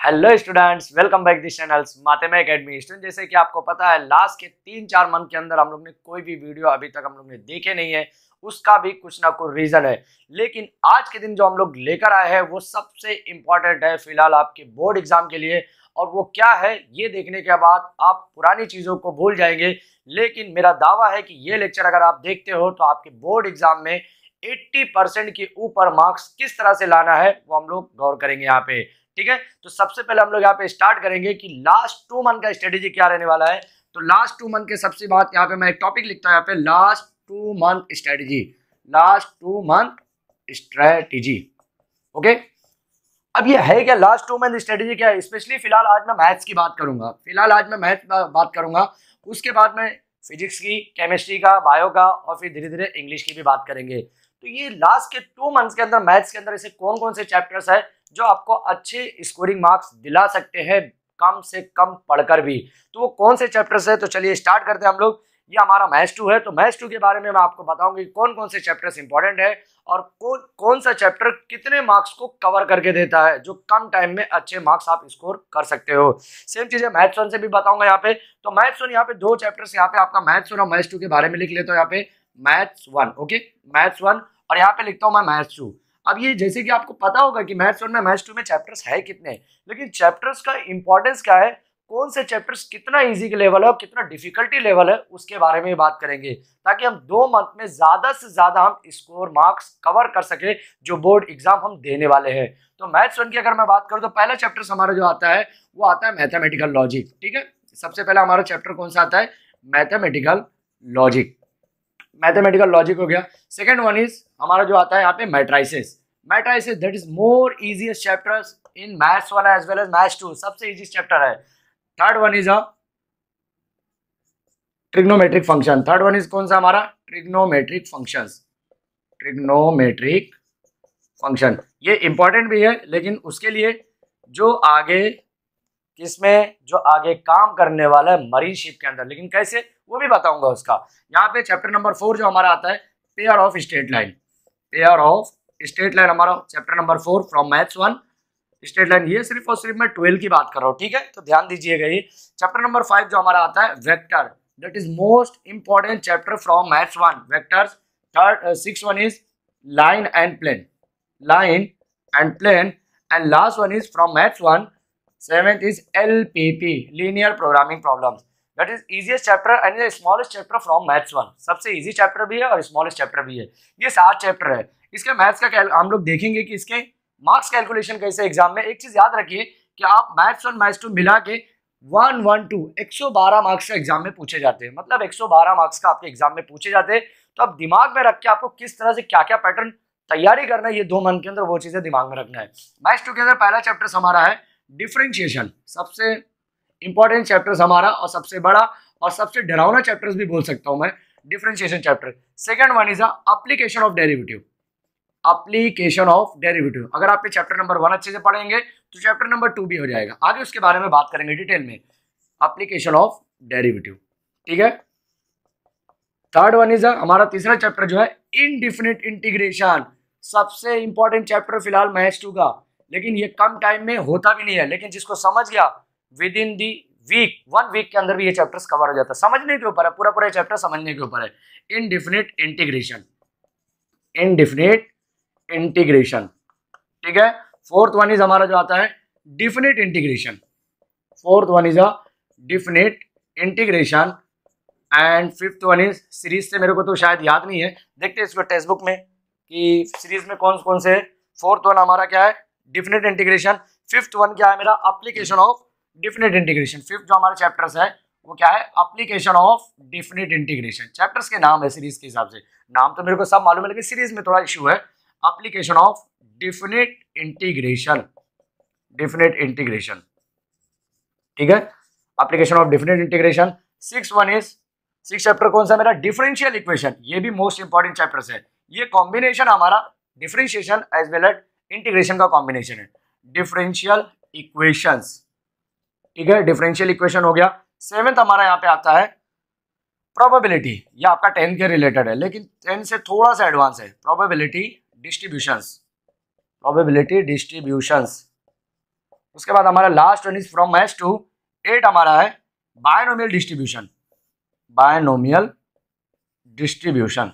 Hello students, welcome back this channels Mathema academy. Student, जैसे कि आपको पता है लास्ट के 3-4 मंथ के अंदर हम लोग ने कोई भी वीडियो अभी तक हम लोग ने देखे नहीं है। उसका भी कुछ ना कुछ रीजन है, लेकिन आज के दिन जो हम लोग लेकर आए हैं वो सबसे इम्पोर्टेंट है फिलहाल आपके बोर्ड एग्जाम के लिए। और वो क्या है ये देखने के बाद आप पुरानी चीजों को भूल जाएंगे। लेकिन मेरा दावा है कि ये लेक्चर अगर आप देखते हो तो आपके बोर्ड एग्जाम में 80% के ऊपर मार्क्स किस तरह से लाना है वो हम लोग गौर करेंगे यहाँ पे। ठीक है, तो सबसे पहले हम लोग यहाँ पे स्टार्ट करेंगे कि लास्ट 2 मंथ का स्ट्रेटेजी क्या रहने वाला है। तो लास्ट 2 मंथ के सबसे बात यहाँ पे मैं एक टॉपिक लिखता हूँ यहाँ पे, last 2 month strategy. Last 2 month strategy, okay. अब ये है क्या लास्ट 2 मंथ स्ट्रेटेजी क्या है? स्पेशली फिलहाल आज मैं मैथ्स की बात करूंगा। फिलहाल आज मैं मैथ्स बात करूंगा, उसके बाद मैं फिजिक्स की, केमिस्ट्री का, बायो का और फिर धीरे धीरे इंग्लिश की भी बात करेंगे। तो ये लास्ट के 2 मंथ्स के अंदर मैथ्स के अंदर ऐसे कौन कौन से चैप्टर्स है जो आपको अच्छे स्कोरिंग मार्क्स दिला सकते हैं कम से कम पढ़कर भी। तो वो कौन से चैप्टर्स है? तो चलिए स्टार्ट करते हैं हम लोग। ये हमारा मैथ्स 2 है, तो मैथ्स 2 के बारे में मैं आपको बताऊंगी कौन कौन से चैप्टर्स इंपॉर्टेंट है और कौन सा चैप्टर कितने मार्क्स को कवर करके देता है जो कम टाइम में अच्छे मार्क्स आप स्कोर कर सकते हो। सेम चीजें मैथ्स 1 से भी बताऊंगा यहाँ पे। तो मैथ्स 1 यहाँ पे 2 चैप्टर्स यहाँ पे आपका मैथ्स 1 और मैथ्स 2 के बारे में लिख लेता हूँ यहाँ पे। मैथ्स 1, ओके, मैथ्स 1 और यहाँ पे लिखता हूँ मैं मैथ्स 2। अब ये जैसे कि आपको पता होगा कि मैथ्स 1 में मैथ्स 2 में चैप्टर्स है कितने, लेकिन चैप्टर्स का इंपॉर्टेंस क्या है, कौन से चैप्टर्स कितना इजी के लेवल है और कितना डिफिकल्टी लेवल है, उसके बारे में बात करेंगे ताकि हम 2 मंथ में ज्यादा से ज्यादा हम स्कोर मार्क्स कवर कर सके जो बोर्ड एग्जाम हम देने वाले हैं। तो मैथ्स 1 की अगर मैं बात करूं तो पहला चैप्टर हमारा जो आता है वो आता है मैथमेटिकल लॉजिक। ठीक है, सबसे पहला हमारा चैप्टर कौन सा आता है? Mathematical logic. मैथमेटिकल लॉजिक हो गया। सेकंड वन इज हमारा जो आता है यहाँ पे matrices. Matrices that is more easiest chapters in maths 1 as well as maths 2, सबसे इजी चैप्टर है। Third one is a trigonometric function. Third one is कौन सा हमारा? Trigonometric functions. ट्रिग्नोमेट्रिक फंक्शन ये इंपॉर्टेंट भी है, लेकिन उसके लिए जो आगे किसमें जो आगे काम करने वाला है मरीन शिप के अंदर, लेकिन कैसे वो भी बताऊंगा उसका। यहाँ पे चैप्टर नंबर 4 जो हमारा आता है pair of straight line. Pair of straight line हमारा chapter number 4 from maths 1। Straight line ये सिर्फ और सिर्फ मैं 12 की बात कर रहा हूँ, ठीक है, तो ध्यान दीजिएगा। ये चैप्टर नंबर 5 जो हमारा आता है vector, that is most important chapter from maths 1, vectors. Third 6 one is line and plane, line and plane. And last one is from maths 1, 7th is LPP, linear programming problems, that is easiest chapter and the smallest chapter from maths 1। सबसे easy chapter भी है और smallest chapter भी है। ये 7 chapter है। इसके maths का हम लोग देखेंगे कि इसके मार्क्स कैलकुलेशन कैसे एग्जाम में। एक चीज याद रखिए कि आप मैथ्स 1 मैथ्स 2 मिला के 112 मार्क्स का एग्जाम में पूछे जाते हैं, मतलब 112 मार्क्स का आपके एग्जाम में पूछे जाते हैं। तो अब दिमाग में रख के आपको किस तरह से क्या क्या पैटर्न तैयारी करना है ये 2 मंथ के अंदर, वो चीजें दिमाग में रखना है। मैथ्स 2 के अंदर पहला चैप्टर हमारा है डिफरेंशिएशन, सबसे इंपॉर्टेंट चैप्टर हमारा और सबसे बड़ा और सबसे डरावना चैप्टर्स भी बोल सकता हूं मैं, differentiation chapter. Second one is application of derivative. Application of derivative अगर आप चैप्टर नंबर 1 अच्छे से पढ़ेंगे तो चैप्टर नंबर 2 भी हो जाएगा। आगे उसके बारे में बात करेंगे डिटेल में, एप्लीकेशन ऑफ डेरिवेटिव, ठीक है। थर्ड वन इज हमारा तीसरा चैप्टर जो है इनडिफिनिट इंटीग्रेशन, सबसे इंपॉर्टेंट चैप्टर फिलहाल मैथ्स 2 का, लेकिन ये कम टाइम में होता भी नहीं है, लेकिन जिसको समझ गया within the week, 1 week के अंदर भी ये चैप्टर्स कवर हो जाता है। समझने के ऊपर है, पूरा पूरा चैप्टर समझने के ऊपर है। इनडिफिनिट इंटीग्रेशन, इनडिफिनिट इंटीग्रेशन, ठीक है। फोर्थ वन इज हमारा जो आता है definite integration. Fourth one is a definite integration. And fifth one is series से मेरे को तो शायद याद नहीं है, देखते हैं इसको टेक्स्ट बुक में कि सीरीज में कौन कौन से। फोर्थ वन हमारा क्या है? Definite integration. फिफ्थ वन क्या है मेरा? Application of definite integration. Fifth जो हमारे चैप्टर्स है वो क्या है? Application of definite integration. Chapters के नाम है सीरीज के हिसाब से, नाम तो मेरे को सब मालूम है लेकिन सीरीज में थोड़ा इशू है। Application of definite integration, definite integration, ठीक है, application of definite integration. Six chapter कौन सा मेरा? Differential equation. ये भी मोस्ट इंपॉर्टेंट चैप्टर्स है। ये कॉम्बिनेशन हमारा differentiation as well as integration का कॉम्बिनेशन है, डिफरेंशियल इक्वेशंस, ठीक है, डिफरेंशियल इक्वेशन हो गया। 7th हमारा यहाँ पे आता है प्रोबेबिलिटी। ये आपका 10th के रिलेटेड है, लेकिन 10 से थोड़ा सा एडवांस है। प्रोबेबिलिटी डिस्ट्रीब्यूशंस, प्रोबेबिलिटी डिस्ट्रीब्यूशंस, उसके बाद हमारा last one is from maths two 8 हमारा है बायनोमियल डिस्ट्रीब्यूशन। Binomial distribution.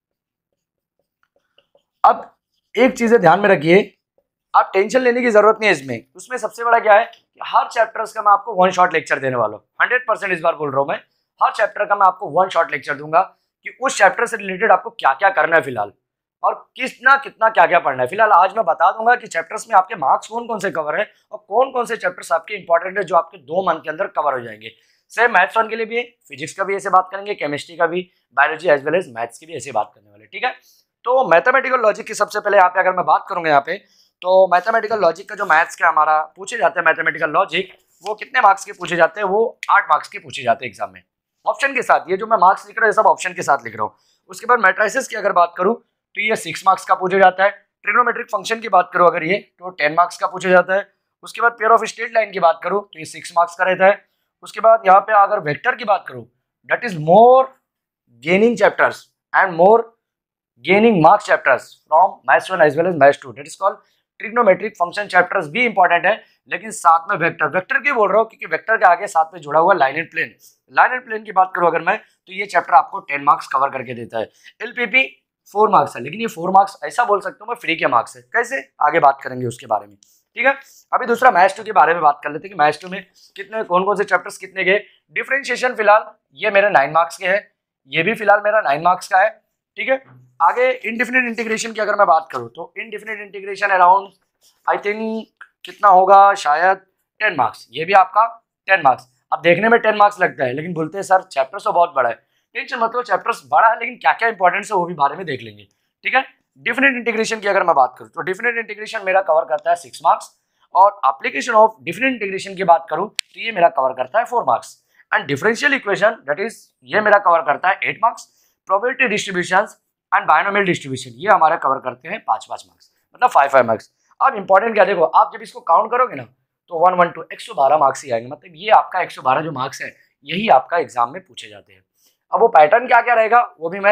अब एक चीज ध्यान में रखिए, आप टेंशन लेने की जरूरत नहीं है इसमें। उसमें सबसे बड़ा क्या है कि हर चैप्टर्स का मैं आपको वन शॉट लेक्चर देने वाला हूँ। 100% इस बार बोल रहा हूँ मैं, हर चैप्टर का मैं आपको वन शॉट लेक्चर दूंगा कि उस चैप्टर से रिलेटेड आपको क्या क्या करना है फिलहाल, और कितना कितना क्या क्या पढ़ना है। फिलहाल आज मैं बता दूंगा कि चैप्टर्स में आपके मार्क्स कौन कौन से कवर है और कौन कौन से चैप्टर्स आपके इंपॉर्टेंट है जो आपके 2 मंथ के अंदर कवर हो जाएंगे। सेम मैथ्स 1 के लिए भी, फिजिक्स का भी ऐसे बात करेंगे, केमिस्ट्री का भी, biology as well as maths की भी ऐसे बात करने वाले, ठीक है। तो मैथमेटिकल लॉजिक की सबसे पहले यहाँ पे अगर मैं बात करूंगा यहाँ पे, तो मैथमेटिकल लॉजिक का जो मैथ्स का हमारा पूछे जाते हैं मैथमेटिकल लॉजिक, वो कितने मार्क्स के पूछे जाते हैं? वो 8 मार्क्स के पूछे जाते हैं एग्जाम में, ऑप्शन के साथ। ये जो मैं मार्क्स लिख रहा हूँ सब ऑप्शन के साथ लिख रहा हूँ। उसके बाद मैट्रिसेस की अगर बात करूँ तो ये 6 मार्क्स का पूछा जाता है। ट्रिग्नोमेट्रिक फंक्शन की बात करूँ अगर ये, तो 10 मार्क्स का पूछा जाता है। उसके बाद पेयर ऑफ स्ट्रेट लाइन की बात करूँ तो ये 6 मार्क्स का रहता है। उसके बाद यहाँ पे अगर वेक्टर की बात करूँ, that is more gaining chapters and more gaining marks chapters from maths 1 as well as maths 2, that is called trigonometric function chapters भी इंपॉर्टेंट है, लेकिन साथ में वेक्टर। वेक्टर की बोल रहा हूँ क्योंकि वेक्टर के आगे साथ में जुड़ा हुआ line and plane. Line and plane की बात करूँ अगर मैं, तो ये चैप्टर आपको 10 मार्क्स कवर करके देता है। एलपीपी 4 मार्क्स है, लेकिन ये 4 मार्क्स ऐसा बोल सकता हूँ मैं फ्री के मार्क्स है। कैसे, आगे बात करेंगे उसके बारे में, ठीक है। अभी दूसरा मैथ्स 2 के बारे में बात कर लेते हैं कि मैथ्स 2 में कितने कौन कौन से चैप्टर्स कितने गए। डिफरेंशिएशन फिलहाल ये मेरे 9 मार्क्स के है, ये भी फिलहाल मेरा 9 मार्क्स का है, ठीक है। आगे इनडिफिनिट इंटीग्रेशन की अगर मैं बात करूँ तो indefinite integration around I think कितना होगा, शायद 10 मार्क्स, ये भी आपका 10 मार्क्स। अब देखने में 10 मार्क्स लगता है, लेकिन बोलते हैं सर चैप्टर तो बहुत बड़ा है। टेंशन मतलब चैप्टर्स बड़ा है, लेकिन क्या क्या इंपॉर्टेंस है वो भी बारे में देख लेंगे, ठीक है। डिफिनिट इंटीग्रेशन की अगर मैं बात करूँ तो डिफिनिट इंटीग्रेशन मेरा कवर करता है 6 मार्क्स, और एप्लीकेशन ऑफ डिफिनिट इंटीग्रेशन की बात करूँ तो ये मेरा कवर करता है 4 marks. And differential equation that is ये मेरा कवर करता है 8 marks. Probability distributions and binomial distribution ये हमारा कवर करते हैं 5-5 मार्क्स, मतलब 5-5 मार्क्स। अब इंपॉर्टेंट क्या देखो, आप जब इसको काउंट करोगे ना तो 112 112 मार्क्स ही आएंगे, मतलब ये आपका 112 जो मार्क्स है यही आपका एग्जाम में पूछे जाते हैं। अब वो पैटर्न क्या क्या रहेगा वो भी मैं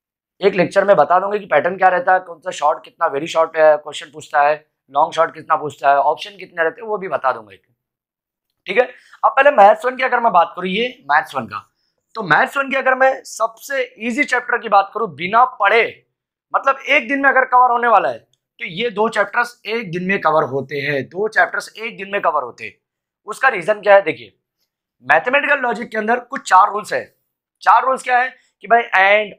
एक लेक्चर में बता दूंगा कि पैटर्न क्या रहता है, कौन सा शॉर्ट कितना वेरी शॉर्ट क्वेश्चन पूछता है, लॉन्ग शॉर्ट कितना पूछता है, ऑप्शन कितने रहते हैं वो भी बता दूंगा, ठीक है। अब पहले मैथ्स 1 की अगर मैं बात करूँ, ये मैथ्स 1 का, तो मैथ्स 1 की अगर मैं सबसे इजी चैप्टर की बात करूँ बिना पढ़े, मतलब एक दिन में अगर कवर होने वाला है, तो ये 2 चैप्टर्स एक दिन में कवर होते हैं। 2 चैप्टर्स एक दिन में कवर होते हैं। उसका रीजन क्या है, देखिए मैथमेटिकल लॉजिक के अंदर कुछ 4 रूल्स है। 4 रूल्स क्या है कि भाई एंड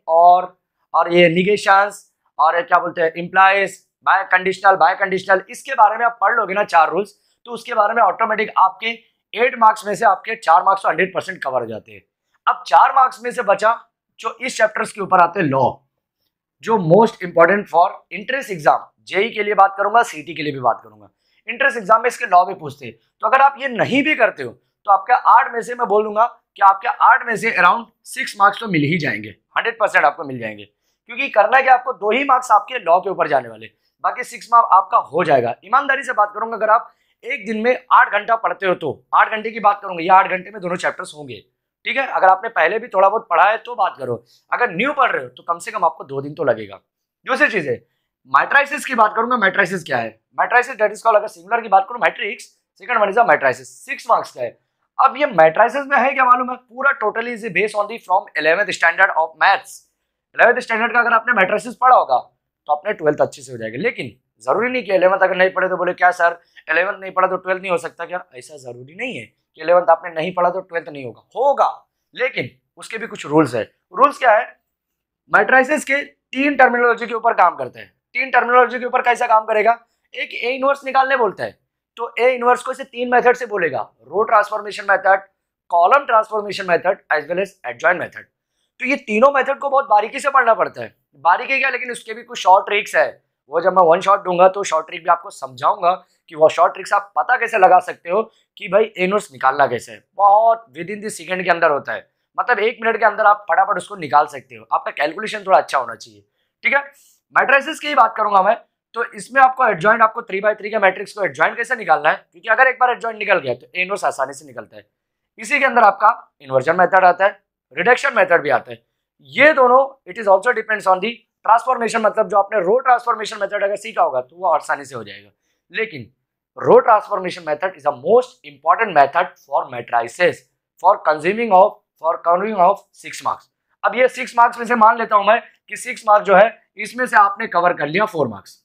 और ये निगेशंस और क्या बोलते हैं इम्प्लाइज, बाय कंडीशनल, इसके बारे में आप पढ़ लोगे ना 4 रूल्स, तो उसके बारे में ऑटोमेटिक आपके 8 मार्क्स में से आपके 4 मार्क्स तो 100% कवर हो जाते हैं। अब 4 मार्क्स में से बचा जो इस चैप्टर्स के ऊपर आते हैं लॉ, जो most important for entrance exam, JEE के लिए बात करूंगा, सीटी के लिए भी बात करूंगा। इंट्रेंस एग्जाम में इसके लॉ भी पूछते हैं, तो अगर आप ये नहीं भी करते हो तो आपका 8 में से मैं बोल दूंगा कि आपके 8 में से अराउंड 6 मार्क्स तो मिल ही जाएंगे, 100% आपको मिल जाएंगे, क्योंकि करना क्या आपको 2 ही मार्क्स आपके लॉ के ऊपर जाने वाले, बाकी 6 मार्क्स आपका हो जाएगा। ईमानदारी से बात करूंगा, अगर आप एक दिन में 8 घंटा पढ़ते हो तो 8 घंटे की बात करूंगा, ये 8 घंटे में दोनों चैप्टर्स होंगे, ठीक है। अगर आपने पहले भी थोड़ा बहुत पढ़ा है तो बात करो, अगर न्यू पढ़ रहे हो तो कम से कम आपको 2 दिन तो लगेगा। दूसरी चीज है मैट्रिसेस की बात करूंगा। मैट्रिसेस क्या है, मैट्रिसेस दैट इज कॉल्ड, अगर सिंगुलर की बात करूं matrix, second one is a matrices, 6 marks का है। अब ये मैट्रिसेस में है क्या मालूम है, पूरा totally is based on the from 11th standard of maths. 11th standard का अगर आपने मैट्रिसेस पढ़ा होगा तो आपने 12th अच्छे से हो जाएगा, लेकिन जरूरी नहीं कि 11th अगर नहीं पढ़े तो बोले क्या सर 11th नहीं पढ़ा तो 12th नहीं हो सकता क्या, ऐसा जरूरी नहीं है कि 11th आपने नहीं पढ़ा तो 12th नहीं होगा, लेकिन उसके भी कुछ रूल्स है। रूल्स क्या है, मैट्रिसेस के 3 टर्मिनोलॉजी के ऊपर काम करते हैं। 3 टर्मिनोलॉजी के ऊपर कैसा काम करेगा, एक ए इनवर्स निकालने बोलता है, तो ए इनवर्स को इसे 3 मेथड से बोलेगा, row transformation method, column transformation method as well as adjoint method. तो ये तीनों मेथड को बहुत बारीकी से पढ़ना पड़ता है। बारीकी क्या, लेकिन उसके भी कुछ शॉर्ट ट्रिक्स है, वो जब मैं वन शॉट दूंगा तो शॉर्ट ट्रिक भी आपको समझाऊंगा कि वो शॉर्ट ट्रिक्स आप पता कैसे लगा सकते हो कि भाई ए इनवर्स निकालना कैसे है। बहुत विद इन द सेकंड के अंदर होता है, मतलब 1 मिनट के अंदर आप फटाफट उसको निकाल सकते हो। आपका कैलकुलेशन थोड़ा अच्छा होना चाहिए, ठीक है। मैट्रिसेस की बात करूंगा मैं, तो इसमें आपको एडजॉइंट, आपको 3x3 के मैट्रिक्स को एडजॉइंट कैसे निकालना है, क्योंकि अगर एक बार एडजॉइंट निकल गया तो ए इनवर्स आसानी से निकलता है। इसी के अंदर आपका इन्वर्जन मेथड आता है, रिडक्शन मेथड भी आता है। ये दोनों it is also depends on the transformation, मतलब जो आपने रो ट्रांसफॉर्मेशन मेथड अगर सीखा होगा तो वो आसानी से हो जाएगा, लेकिन row transformation method is the most important method for matrices for consuming of 6 marks. अब ये 6 मार्क्स में से मान लेता हूं मैं कि 6 मार्क्स जो है इसमें से आपने कवर कर लिया 4 मार्क्स।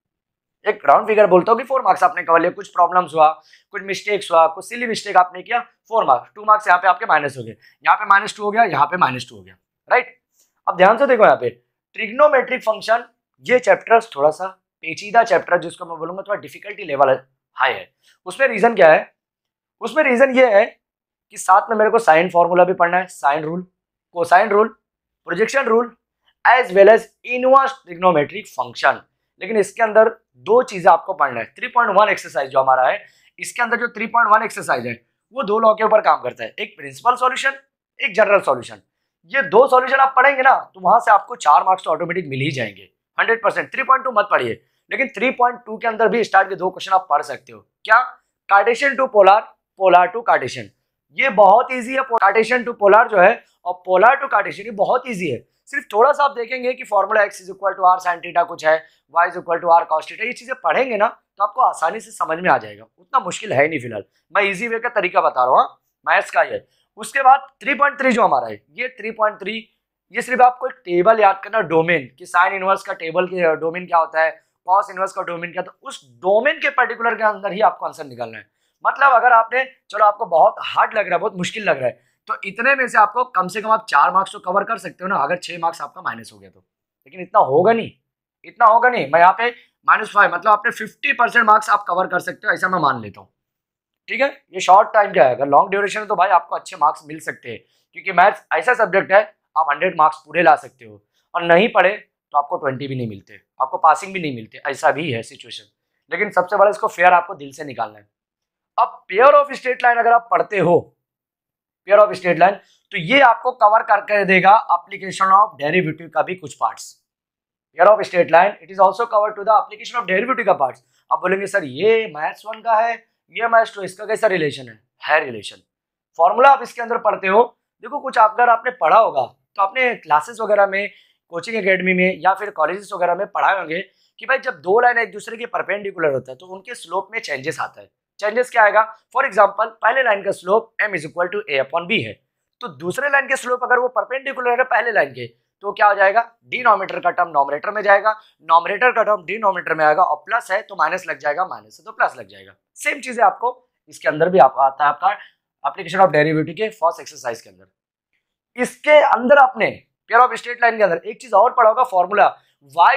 एक राउंड फिगर बोलता हूँ कि 4 मार्क्स आपने कवर लिया, कुछ प्रॉब्लम्स हुआ, कुछ मिस्टेक्स हुआ, कुछ सिली मिस्टेक आपने किया, 4 मार्क्स, 2 मार्क्स यहाँ पे आपके माइनस हो गए, यहाँ पे -2 हो गया, यहाँ पे -2 हो गया, राइट। अब ध्यान से देखो यहाँ पे ट्रिग्नोमेट्रिक फंक्शन, ये चैप्टर थोड़ा सा पेचीदा चैप्टर जिसको मैं बोलूंगा थोड़ा डिफिकल्टी लेवल हाई है। उसमें रीजन क्या है? उसमें रीजन ये है कि साथ में मेरे को साइन फॉर्मूला भी पढ़ना है, sine rule, cosine rule, projection rule as well as inverse trigonometric function. लेकिन इसके अंदर 2 चीजें आपको पढ़ना है। 3.1 एक्सरसाइज जो हमारा है, इसके अंदर जो 3.1 एक्सरसाइज है वो 2 लॉ के ऊपर काम करता है, एक प्रिंसिपल सॉल्यूशन, एक जनरल सॉल्यूशन। ये 2 सॉल्यूशन आप पढ़ेंगे ना तो वहां से आपको 4 मार्क्स तो ऑटोमेटिक मिल ही जाएंगे 100%। 3.2 मत पढ़िए, लेकिन 3.2 के अंदर भी स्टार्ट के 2 क्वेश्चन आप पढ़ सकते हो। क्या? Cartesian to polar, polar to Cartesian, ये बहुत इजी है। कार्टेशियन टू पोलर जो है और पोलर टू कार्टेशियन ये बहुत इजी है। सिर्फ थोड़ा सा आप देखेंगे कि formula x equal to r sine theta कुछ है, y equal to r cos theta, ये चीजें पढ़ेंगे ना तो आपको आसानी से समझ में आ जाएगा, उतना मुश्किल है नहीं। फिलहाल मैं इजी वे का तरीका बता रहा हूँ मैथ्स का ये। उसके बाद 3.3 जो हमारा है, ये 3.3 ये सिर्फ आपको एक टेबल याद करना, डोमेन, कि साइन इनवर्स का टेबल के डोमेन क्या होता है, कॉस इनवर्स का डोमेन क्या, तो उस डोमेन के पर्टिकुलर के अंदर ही आपको आंसर निकालना है। मतलब अगर आपने, चलो आपको बहुत हार्ड लग रहा है, बहुत मुश्किल लग रहा है, तो इतने में से आपको कम से कम आप 4 मार्क्स तो कवर कर सकते हो ना, अगर 6 मार्क्स आपका माइनस हो गया तो। लेकिन इतना होगा नहीं, इतना होगा नहीं। मैं यहाँ पे -5 मतलब आपने 50% मार्क्स आप कवर कर सकते हो, ऐसा मैं मान लेता हूँ। ठीक है, ये शॉर्ट टाइम का है, अगर लॉन्ग ड्यूरेशन है तो भाई आपको अच्छे मार्क्स मिल सकते हैं, क्योंकि मैथ्स ऐसा सब्जेक्ट है आप 100 मार्क्स पूरे ला सकते हो, और नहीं पढ़े तो आपको 20 भी नहीं मिलते, आपको पासिंग भी नहीं मिलते, ऐसा भी है सिचुएशन। लेकिन सबसे बड़ा इसको फेयर आपको दिल से निकालना है। अब पेयर ऑफ स्ट्रेट लाइन अगर आप पढ़ते हो, पेयर ऑफ स्ट्रेट लाइन, तो ये आपको कवर करके देगा एप्लीकेशन ऑफ डेरिवेटिव का भी कुछ parts. Pair of straight line it is also cover to the application of derivative का पार्ट्स। आप बोलेंगे सर ये मैथ्स 1 का है, ये मैथ्स 2, इसका कैसा रिलेशन है रिलेशन। फॉर्मूला आप इसके अंदर पढ़ते हो, देखो कुछ अगर आपने पढ़ा होगा तो आपने क्लासेस वगैरह में, कोचिंग एकेडमी में या फिर कॉलेजेस वगैरह में पढ़ाए होंगे कि भाई जब 2 लाइन एक दूसरे के परपेंडिकुलर होता है तो उनके स्लोप में चेंजेस आता है। चेंजेस क्या आएगा? फॉर एग्जांपल पहले लाइन का slope m is equal to a/b है, तो दूसरे लाइन के स्लोप अगर वो परपेंडिकुलर है पहले लाइन के, तो क्या हो जाएगा? डिनोमिनेटर का टर्म नॉमिनेटर में जाएगा, नॉमिनेटर का टर्म डिनोमिनेटर में आएगा, और प्लस है तो माइनस लग जाएगा, माइनस है तो प्लस लग जाएगा। सेम चीज है आपको इसके अंदर भी आता है, आपका एप्लीकेशन ऑफ डेरिवेटिव के फर्स्ट एक्सरसाइज के अंदर। इसके अंदर आपने पेयर ऑफ स्ट्रेट लाइन के अंदर एक चीज और पढ़ा होगा, formula y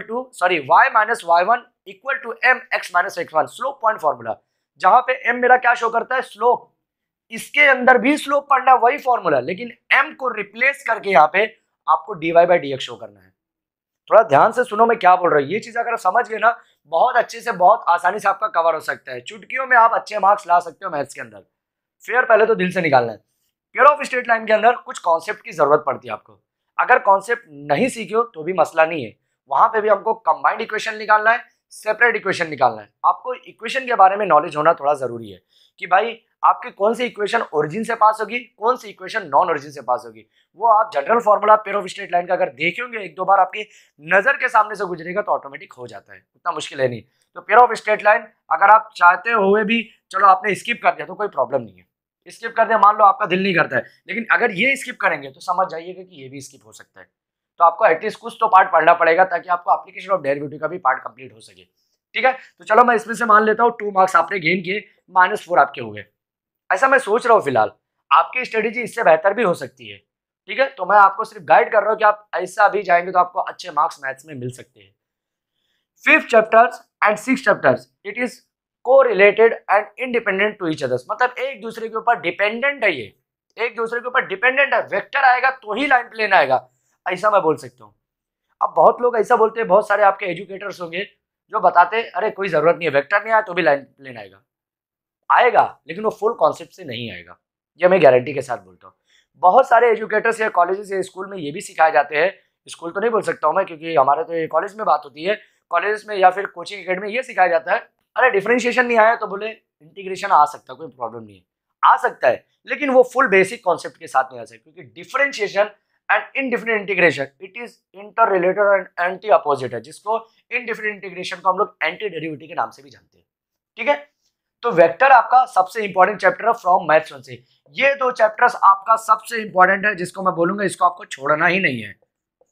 minus y1 equal to mx minus x1, slope point formula, जहां पे m मेरा क्या शो करता है? स्लोप। इसके अंदर भी स्लोप पढ़ना है, वही फॉर्मूला, लेकिन m को रिप्लेस करके यहाँ पे आपको dy बाई dx शो करना है। थोड़ा ध्यान से सुनो मैं क्या बोल रहा हूँ, ये चीज अगर समझ गए ना बहुत अच्छे से, बहुत आसानी से आपका कवर हो सकता है, चुटकियों में आप अच्छे मार्क्स ला सकते हो मैथ्स के अंदर। फेयर पहले तो दिल से निकालना है। पेयर ऑफ स्ट्रेट लाइन के अंदर कुछ कॉन्सेप्ट की जरूरत पड़ती है आपको, अगर कॉन्सेप्ट नहीं सीखे हो तो भी मसला नहीं है, वहां पे भी हमको कंबाइंड इक्वेशन निकालना है, सेपरेट इक्वेशन निकालना है। आपको इक्वेशन के बारे में नॉलेज होना थोड़ा जरूरी है कि भाई आपकी कौन सी इक्वेशन ओरिजिन से पास होगी, कौन सी इक्वेशन नॉन ओरिजिन से पास होगी। वो आप general formula pair of straight line का अगर देखेंगे 1-2 बार आपकी नजर के सामने से गुजरेगा तो ऑटोमेटिक हो जाता है, उतना मुश्किल है नहीं। तो पेयर ऑफ स्ट्रेट लाइन अगर आप चाहते हुए भी, चलो आपने स्किप कर दिया तो कोई प्रॉब्लम नहीं है, स्किप कर दिया, मान लो आपका दिल नहीं करता है, लेकिन अगर ये स्किप करेंगे तो समझ जाइएगा कि ये भी स्किप हो सकता है। तो आपको एटलीस्ट कुछ तो पार्ट पढ़ना पड़ेगा ताकि आपको एप्लीकेशन ऑफ डेरिवेटिव का भी पार्ट कंप्लीट हो सके। ठीक है, तो चलो मैं इसमें से मान लेता हूँ 2 मार्क्स आपने गेन किए, -4 आपके हो गए। ऐसा मैं सोच रहा हूँ फिलहाल, आपकी स्ट्रेटेजी इससे बेहतर भी हो सकती है। ठीक है, तो मैं आपको सिर्फ गाइड कर रहा हूँ कि आप ऐसा भी जाएंगे तो आपको अच्छे मार्क्स मैथ्स में मिल सकते हैं। 5th chapters and 6th chapters it is co-related and independent to each others, मतलब एक दूसरे के ऊपर डिपेंडेंट है, ये एक दूसरे के ऊपर डिपेंडेंट है। वेक्टर आएगा तो ही लाइन प्लेन आएगा, ऐसा मैं बोल सकता हूँ। अब बहुत लोग ऐसा बोलते हैं, बहुत सारे आपके एजुकेटर्स होंगे जो बताते हैं अरे कोई जरूरत नहीं है, वेक्टर नहीं आया तो भी लाइन प्लेन आएगा, आएगा लेकिन वो फुल कॉन्सेप्ट से नहीं आएगा, ये मैं गारंटी के साथ बोलता हूँ। बहुत सारे एजुकेटर्स या कॉलेजेस या स्कूल में ये भी सिखाए जाते हैं, स्कूल तो नहीं बोल सकता हूँ मैं क्योंकि हमारे तो ये कॉलेज में बात होती है, कॉलेज में या फिर कोचिंग एकेडमी में ये सिखाया जाता है अरे डिफरेंशिएशन नहीं आया तो बोले इंटीग्रेशन आ सकता है, कोई प्रॉब्लम नहीं है, आ सकता है, लेकिन वो फुल बेसिक कॉन्सेप्ट के साथ नहीं आ सकता, क्योंकि differentiation and indifferent integration it is inter related and anti opposite है, जिसको इनडिफरेंट इंटीग्रेशन को हम लोग एंटी डेरिवेटिव के नाम से भी जानते हैं। ठीक है, तो वेक्टर आपका सबसे इंपॉर्टेंट चैप्टर है फ्रॉम मैथ्स 1 से। ये दो चैप्टर्स आपका सबसे इंपॉर्टेंट है, जिसको मैं बोलूंगा इसको आपको छोड़ना ही नहीं है,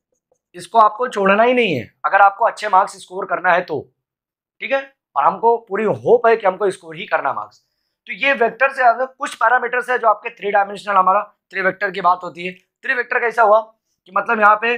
इसको आपको छोड़ना ही नहीं है अगर आपको अच्छे मार्क्स स्कोर करना है तो। ठीक है, और हमको पूरी होप है कि हमको स्कोर ही करना मार्क्स। तो ये वेक्टर से ज्यादा कुछ पैरामीटर्स है जो आपके 3 डायमेंशनल हमारा त्रिवेक्टर की बात होती है। त्रिवेक्टर कैसा हुआ कि मतलब यहाँ पे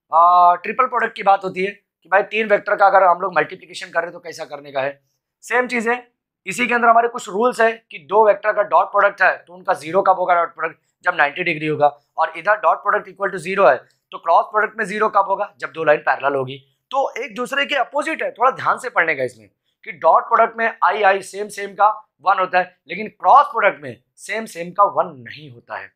ट्रिपल प्रोडक्ट की बात होती है कि भाई 3 वेक्टर का अगर हम लोग मल्टीप्लिकेशन कर रहे हैं तो कैसा करने का है। सेम चीज है, इसी के अंदर हमारे कुछ रूल्स है कि 2 वेक्टर का डॉट प्रोडक्ट है तो उनका 0 कब होगा, डॉट प्रोडक्ट जब 90 डिग्री होगा, और इधर डॉट प्रोडक्ट इक्वल टू 0 है तो क्रॉस प्रोडक्ट में 0 कब होगा, जब 2 लाइन पैरेलल होगी। तो एक दूसरे के अपोजिट है, थोड़ा ध्यान से पढ़ने का इसमें कि डॉट प्रोडक्ट में आई सेम सेम का 1 होता है, लेकिन क्रॉस प्रोडक्ट में सेम सेम का 1 नहीं होता है।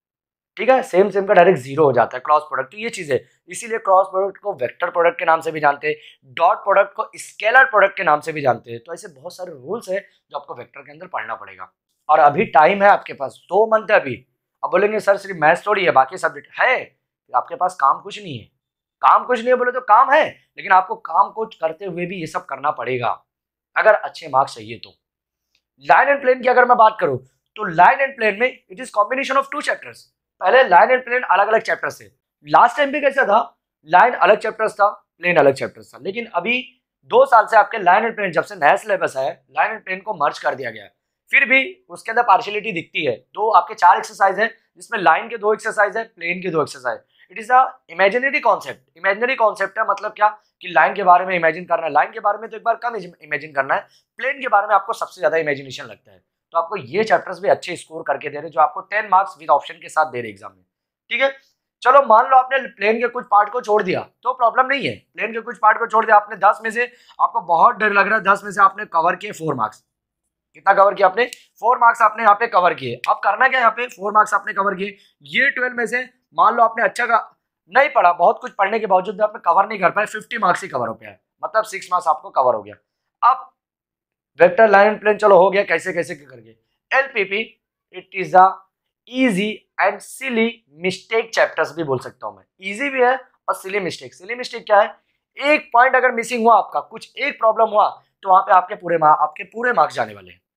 ठीक है, सेम सेम का डायरेक्ट 0 हो जाता है क्रॉस प्रोडक्ट। तो ये चीज है, इसीलिए क्रॉस प्रोडक्ट को वेक्टर प्रोडक्ट के नाम से भी जानते हैं, डॉट प्रोडक्ट को स्केलर प्रोडक्ट के नाम से भी जानते हैं। तो ऐसे बहुत सारे रूल्स है जो आपको वेक्टर के अंदर पढ़ना पड़ेगा। और अभी टाइम है आपके पास, 2 मंथ है अभी। अब बोलेंगे सर सिर्फ मैथ्स थोड़ी है, बाकी सब्जेक्ट है, आपके पास काम कुछ नहीं है। काम कुछ नहीं है बोले तो काम है, लेकिन आपको काम को करते हुए भी ये सब करना पड़ेगा अगर अच्छे मार्क्स चाहिए तो। लाइन एंड प्लेन की अगर मैं बात करूं तो लाइन एंड प्लेन में it is combination of 2 chapters. पहले लाइन एंड प्लेन अलग अलग चैप्टर्स थे, लास्ट टाइम भी कैसा था, लाइन अलग चैप्टर्स था, प्लेन अलग चैप्टर्स था। लेकिन अभी 2 साल से आपके लाइन एंड प्लेन, जब से नया सिलेबस है, लाइन एंड प्लेन को मर्ज कर दिया गया है। फिर भी उसके अंदर पार्शियलिटी दिखती है। तो आपके 4 एक्सरसाइज है, जिसमें लाइन के 2 एक्सरसाइज है, प्लेन के 2 exercise. It is a imaginary concept. Imaginary concept है मतलब क्या कि लाइन के बारे में इमेजिन करना है। लाइन के बारे में तो एक बार कम इमेजिन करना है, प्लेन के बारे में आपको सबसे ज्यादा इमेजिनेशन लगता है। तो आपको ये चैप्टर्स भी अच्छे स्कोर करके दे रहे, जो आपको 10 मार्क्स विद ऑप्शन के साथ दे रहे एग्जाम में। ठीक है, चलो मान लो आपने प्लेन के कुछ पार्ट को छोड़ दिया तो प्रॉब्लम नहीं है। प्लेन के कुछ पार्ट को छोड़ दिया आपने, 10 में से आपको बहुत डर लग रहा है, 10 में से आपने कवर किए 4 मार्क्स। कितना कवर किया आपने? 4 मार्क्स आपने यहाँ पे कवर किए। अब करना क्या, यहाँ पे 4 मार्क्स आपने कवर किए। ये 12 में से मान लो आपने अच्छा का नहीं पढ़ा, बहुत कुछ पढ़ने के बावजूद आपने कवर नहीं कर पाए, 50 मार्क्स ही कवर हो गया, मतलब 6 मार्क्स आपको कवर हो गया। अब वेक्टर लाइन प्लेन चलो हो गया, कैसे कैसे करके। LPP it is a easy and silly mistake chapters भी बोल सकता हूं मैं। इजी भी है और सिली मिस्टेक। सिली मिस्टेक क्या है, एक पॉइंट अगर मिसिंग हुआ, आपका कुछ एक प्रॉब्लम हुआ तो वहां पे आपके पूरे मार्क्स जाने वाले हैं।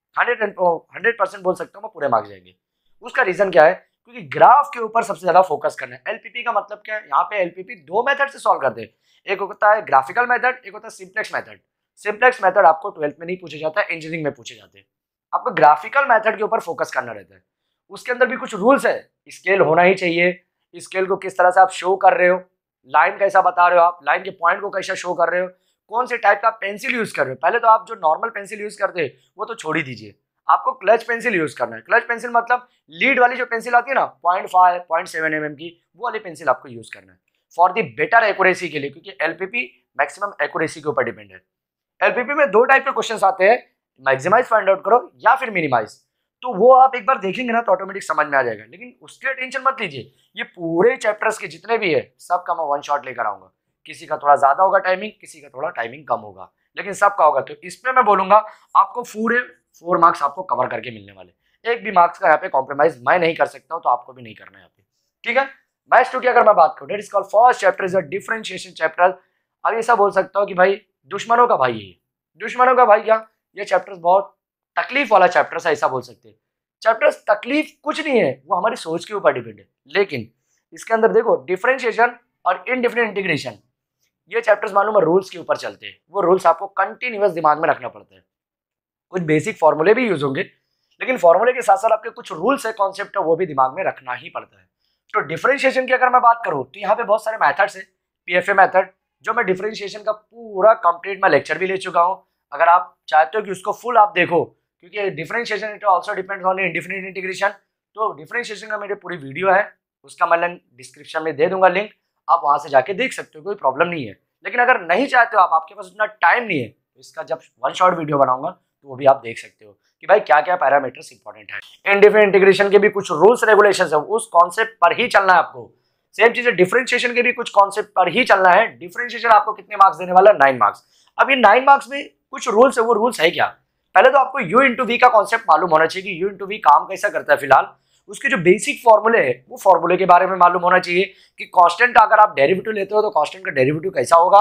100% बोल सकता हूं मैं, पूरे मार्क्स जाएंगे। उसका रीजन क्या है, क्योंकि ग्राफ के ऊपर सबसे ज्यादा फोकस करना है। एलपीपी का मतलब क्या है, यहाँ पे एलपीपी 2 मेथड से सॉल्व करते हैं। एक होता है ग्राफिकल मेथड, एक होता है सिंप्लेक्स मेथड। सिंप्लेक्स मेथड आपको 12th में नहीं पूछे जाता है, इंजीनियरिंग में पूछे जाते हैं। आपको ग्राफिकल मेथड के ऊपर फोकस करना रहता है। उसके अंदर भी कुछ रूल्स है, स्केल होना ही चाहिए, स्केल को किस तरह से आप शो कर रहे हो, लाइन कैसा बता रहे हो, आप लाइन के पॉइंट को कैसा शो कर रहे हो, कौन से टाइप का पेंसिल यूज कर रहे हो। पहले तो आप जो नॉर्मल पेंसिल यूज करते हैं वो तो छोड़ ही दीजिए, आपको क्लच पेंसिल यूज करना है। क्लच पेंसिल मतलब लीड वाली जो पेंसिल आती है ना 0.5 0.7 mm की, वो वाली पेंसिल आपको यूज करना है फॉर द बेटर एक्यूरेसी के लिए, क्योंकि एलपीपी मैक्सिमम एक्यूरेसी के ऊपर डिपेंड है। एलपीपी में 2 टाइप के क्वेश्चंस आते हैं, मैक्सिमाइज फाइंड आउट करो या फिर मिनिमाइज। तो वो आप एक बार देखेंगे ना तो ऑटोमेटिक समझ में आ जाएगा। लेकिन उसके लिए टेंशन मत लीजिए, ये पूरे चैप्टर्स के जितने भी है सबका मैं 1 शॉट लेकर आऊंगा। किसी का थोड़ा ज्यादा होगा टाइमिंग, किसी का थोड़ा टाइमिंग कम होगा, लेकिन सबका होगा। तो इसमें मैं बोलूंगा आपको पूरे 4 मार्क्स आपको कवर करके मिलने वाले। एक भी मार्क्स का यहाँ पे कॉम्प्रोमाइज मैं नहीं कर सकता हूँ, तो आपको भी नहीं करना है यहाँ पे। ठीक है, मैथ्स 2 की अगर मैं बात करूँ, that is called first chapter is a differentiation chapter. अब ऐसा बोल सकता हूँ कि भाई दुश्मनों का भाई है। दुश्मनों का भाई क्या, ये चैप्टर बहुत तकलीफ वाला चैप्टर है, ऐसा बोल सकते हैं। चैप्टर तकलीफ कुछ नहीं है, वो हमारी सोच के ऊपर डिपेंड है। लेकिन इसके अंदर देखो डिफरेंशिएशन और इनडिफिनिट इंटीग्रेशन, ये चैप्टर्स मालूम है रूल्स के ऊपर चलते हैं। वो रूल्स आपको कंटिन्यूअस दिमाग में रखना पड़ता है। कुछ बेसिक फॉर्मूले भी यूज होंगे, लेकिन फॉर्मूले के साथ साथ आपके कुछ रूल्स है, कॉन्सेप्ट है, वो भी दिमाग में रखना ही पड़ता है। तो डिफरेंशिएशन की अगर मैं बात करूं तो यहाँ पे बहुत सारे मेथड्स है। पीएफए मेथड, जो मैं डिफरेंशिएशन का पूरा कंप्लीट मैं लेक्चर भी ले चुका हूँ। अगर आप चाहते हो कि उसको फुल आप देखो, क्योंकि differentiation it also depends on indefinite integration. तो डिफरेंशिएशन का मेरी पूरी वीडियो है, उसका मैं डिस्क्रिप्शन में दे दूंगा लिंक, आप वहां से जाके देख सकते हो, कोई प्रॉब्लम नहीं है। लेकिन अगर नहीं चाहते हो आपके पास उतना टाइम नहीं है, तो इसका जब 1 शॉट वीडियो बनाऊंगा तो वो भी आप देख सकते हो कि भाई क्या क्या पैरामीटर्स इंपॉर्टेंट है। इंडिफिनिट इंटीग्रेशन के भी कुछ रूल्स रेगुलेशंस है, उस कॉन्सेप्ट पर ही चलना है आपको। सेम चीज है, डिफरेंशिएशन के भी कुछ कॉन्सेप्ट पर ही चलना है। डिफरेंशिएशन आपको कितने मार्क्स देने वाला है? 9 मार्क्स। अब ये 9 मार्क्स में कुछ रूल्स है, वो रूल्स है क्या? पहले तो आपको u इंटू वी का कॉन्सेप्ट मालूम होना चाहिए कि u इंटू वी काम कैसा करता है। फिलहाल उसके जो बेसिक फॉर्मूले है, वो फॉर्मूले के बारे में मालूम होना चाहिए कि कांस्टेंट का अगर आप डेरिवेटिव लेते हो तो कांस्टेंट का डेरिवेटिव कैसा होगा,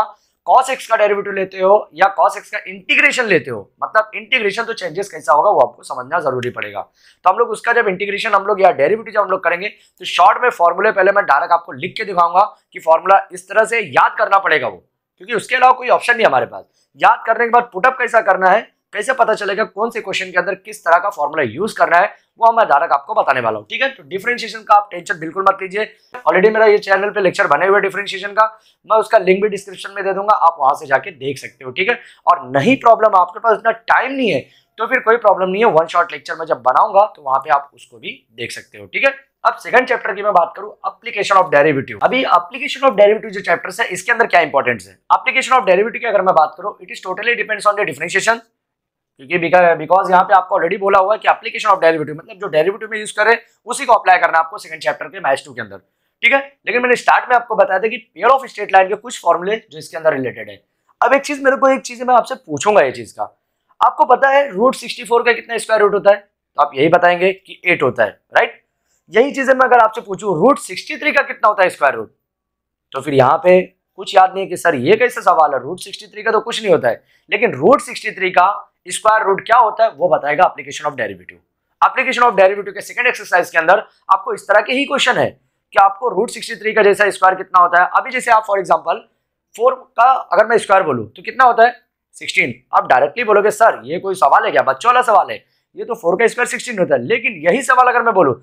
cos x का डेरिवेटिव लेते हो या cos x का इंटीग्रेशन लेते हो, मतलब इंटीग्रेशन तो चेंजेस कैसा होगा वो आपको समझना जरूरी पड़ेगा। तो हम लोग उसका जब इंटीग्रेशन हम लोग या डेरिवेटिव जब हम लोग करेंगे तो शॉर्ट में फॉर्मूले पहले मैं डायरेक्ट आपको लिख के दिखाऊंगा कि फॉर्मूला इस तरह से याद करना पड़ेगा वो, क्योंकि उसके अलावा कोई ऑप्शन नहीं हमारे पास। याद करने के बाद पुटअप कैसा करना है, कैसे पता चलेगा कौन से क्वेश्चन के अंदर किस तरह का फॉर्मूला यूज करना है, वो मैं डायरेक्ट आपको बताने वाला हूं। ठीक है, तो डिफरेंशिएशन का आप टेंशन बिल्कुल मत लीजिए। ऑलरेडी मेरा ये चैनल पे लेक्चर बने हुए डिफरेंशिएशन का, मैं उसका लिंक भी डिस्क्रिप्शन में दे दूंगा, आप वहां से जाके देख सकते हो। ठीक है, और नहीं प्रॉब्लम आपके पास इतना टाइम नहीं है तो फिर कोई प्रॉब्लम नहीं है, वन शॉट लेक्चर में जब बनाऊंगा तो वहां पे आप उसको भी देख सकते हो। ठीक है, अब सेकंड चैप्टर की मैं बात करूं, एप्लीकेशन ऑफ डेरिवेटिव। अभी एप्लीकेशन ऑफ डेरिवेटिव जो चैप्टर है इसके अंदर क्या इंपॉर्टेंस है। एप्लीकेशन ऑफ डेरिवेटिव की अगर मैं बात करूं, it is totally depends on the differentiation, क्योंकि बिकॉज यहाँ पे आपको ऑलरेडी बोला हुआ है कि एप्लीकेशन ऑफ डेरिवेटिव मतलब जो डेरिवेटिव में यूज करे उसी को अप्लाई करना आपको सेकंड चैप्टर के मैथ्स 2 के अंदर। ठीक है, लेकिन मैंने स्टार्ट में आपको बताया था कि पेयर ऑफ स्ट्रेट लाइन के कुछ फॉर्मूले जो इसके अंदर रिलेटेड है। अब एक चीज मैं आपसे पूछूंगा, ये चीज का आपको पता है √64 का कितना स्क्वायर रूट होता है, तो आप यही बताएंगे कि 8 होता है, राइट। यही चीजें मैं अगर आपसे पूछूं √63 का कितना होता है स्क्वायर रूट, तो फिर यहाँ पे कुछ याद नहीं है कि सर ये कैसा सवाल है, √63 का तो कुछ नहीं होता है, लेकिन √63 का स्क्वायर रूट क्या होता है वो बताएगा application of derivative. Application of derivative के सेकंड एक्सरसाइज के अंदर आपको इस तरह के ही क्वेश्चन है कि आपको √63 का जैसा स्क्वायर कितना होता है। अभी जैसे आप फॉर एग्जांपल 4 का अगर मैं स्क्वायर बोलूं तो कितना होता है 16, आप डायरेक्टली बोलोगे सर ये कोई सवाल है क्या, बच्चों वाला सवाल है, ये तो 4 का स्क्वायर 16 होता है। लेकिन यही सवाल अगर मैं बोलूं